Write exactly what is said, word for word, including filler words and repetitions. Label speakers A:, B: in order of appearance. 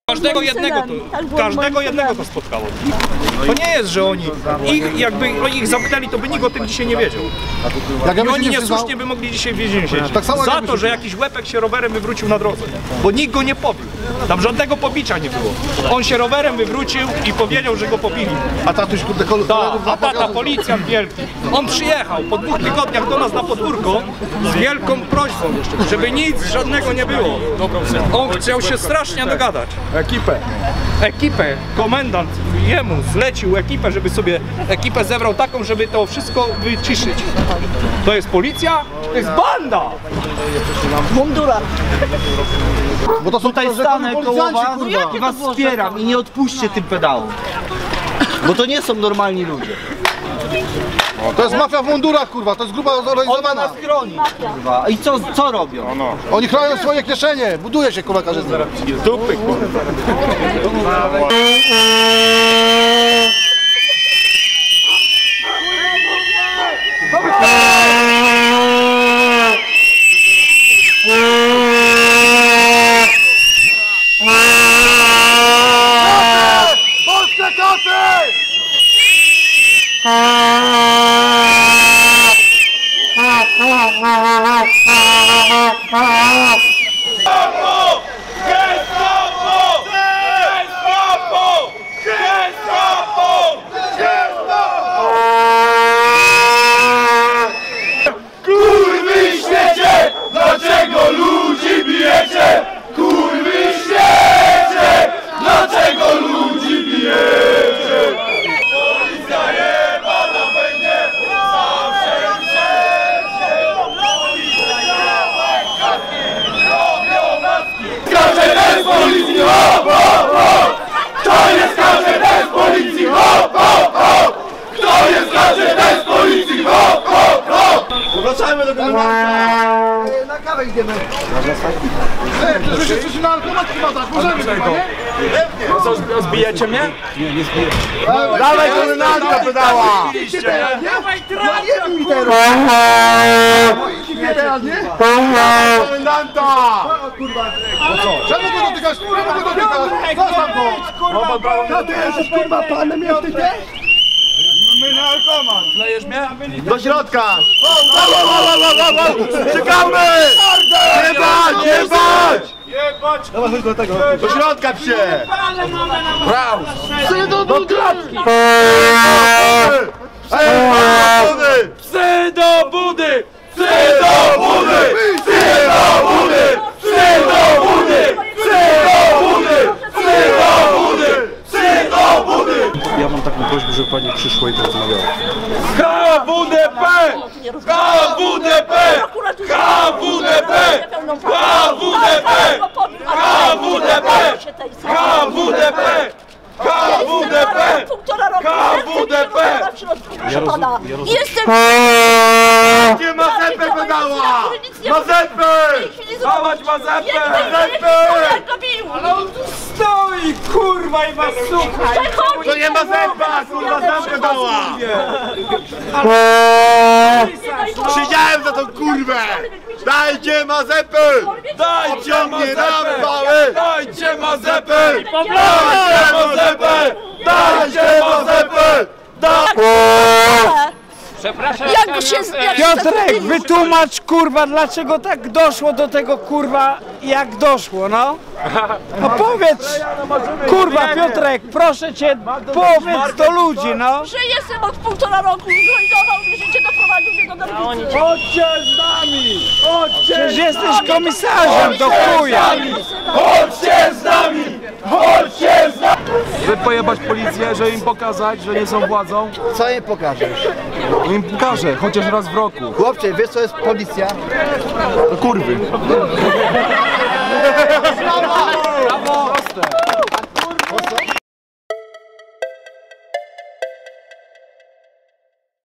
A: Każdego jednego to, każdego jednego to spotkało. To nie jest, że oni, ich jakby oni ich zamknęli, to by nikt o tym dzisiaj nie wiedział. I oni niesłusznie by mogli dzisiaj w więzieniu siedzieć. Za to, że jakiś łepek się rowerem wywrócił na drodze. Bo nikt go nie pobił. Tam żadnego pobicia nie było. On się rowerem wywrócił i powiedział, że go pobili.
B: A tatuś kurde kolegów.
A: A tata policjant wielki. On przyjechał po dwóch tygodniach do nas na podwórko z wielką prośbą, żeby nic żadnego nie było. On chciał się strasznie dogadać.
B: Ekipę.
A: Ekipę, komendant jemu zlecił ekipę, żeby sobie ekipę zebrał taką, żeby to wszystko wyciszyć. To jest policja, to jest banda!
C: W mundurach.
B: Bo to są
C: Tutaj stanę koło was i was wspieram i nie odpuśćcie tym pedałom. Bo to nie są normalni ludzie.
B: To jest mafia w mundurach, kurwa, to jest grupa
C: Ona
B: zorganizowana.
C: nas chroni, kurwa. I co, co robią?
B: Oni chronią swoje kieszenie, buduje się, kurwa, każdy.
A: Dupy, kurwa.
B: Polskie koty!
D: Kurwy świecie, dlaczego ludzi bijecie? Kurwy świecie, dlaczego ludzi bijecie? Policja jebana będzie zawsze i wszędzie. Policja jebana, kaski, robią maski. Skacze bez policji, hop, hop, hop! Kto nie skacze bez policji, hop, hop, hop! Kto nie skacze bez policji, hop, hop, hop!
B: Wracajmy do komendanta! Na kawę idziemy. Ej, że się coś na alkomat chyba tak, możemy chyba, nie?
A: Co, zbijecie mnie?
B: Dawaj komendanta pedała!
D: Dawaj
B: Nie bij teraz! Nie teraz, nie? Komendanta! Czemu go dotykasz? Czemu go dotykasz? Zostaw go! Ty jesteś kurwa panem, jesteś ty?
A: My na alkomat. Zlejesz mnie?
B: Do środka! Czekamy! Nie bać, nie bać!
A: Jebać!
B: Do środka psie!
A: Brawo!
B: Psy do klatki! Ej,
A: Psy do budy!
D: Psy do budy! Psy do budy! Psy do budy! Psy do budy! Psy do budy! Psy do budy!
E: Ja mam taką prośbę, żeby pani przyszła i porozmawiała.
D: K W D P! K W D P! K W D P! K W D P! K W D P! K W D P! K W D P! K W D P!
F: Jestem...
D: Nie Mazepę pedała! Mazepę! Dawać Mazepę!
A: Ale on tu stoi, kurwa, i was słucha!
D: To nie Mazepa, kurwa, Mazepę dała! Przyjdziałem za tą kurwę! Dajcie Mazepę! Dajcie Mazepę! Dajcie Mazepę! Dajcie Mazepę! Dajcie Mazepę!
A: Przepraszam,
F: Jak się...
G: Piotrek, wytłumacz kurwa, dlaczego tak doszło do tego kurwa, jak doszło, no? No powiedz, kurwa Piotrek, proszę cię, powiedz do ludzi, no.
F: Że jestem od półtora roku, zrujnował mnie życie, doprowadził mnie do nerwicy.
D: Chodźcie z nami! Chodźcie!
G: Przecież jesteś komisarzem, do chuja.
D: Chodźcie z nami! Chodźcie z nami!
E: Żeby pojebać policję, żeby im pokazać, że nie są władzą,
B: Co jej pokażesz?
E: to im pokażę, chociaż raz w roku.
B: Chłopcze, wiesz co jest policja?
E: No kurwy.
B: Proste.